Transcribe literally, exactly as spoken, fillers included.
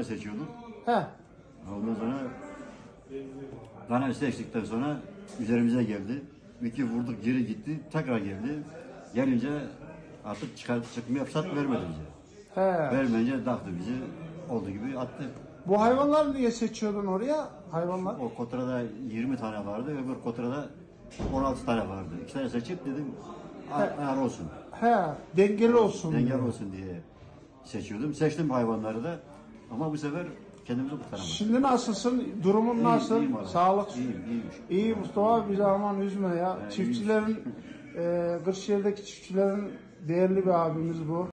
seçiyorduk. He. Ondan sonra dana seçtikten sonra üzerimize geldi. Bir iki vurduk, geri gitti, tekrar geldi. Gelince artık çıkar, çıkmaya fırsat vermedi bize. He. Vermeyince taktı bizi, olduğu gibi attı. Bu hayvanları niye seçiyordun oraya? Hayvanlar. O kotrada yirmi tane vardı, öbür kotrada on altı tane vardı. İki tane seçip dedim, ayar olsun. He, dengeli olsun. Dengel diye. olsun diye seçiyordum. Seçtim hayvanları da ama bu sefer kendimizi kurtaramadık. Şimdi nasılsın? Durumun nasıl? iyiyim valla. Sağlık. İyiyim, iyiyim. İyi Mustafa, bizi aman üzme ya. He, Çiftçilerin, e, Kırşehir'deki çiftçilerin değerli bir abimiz bu.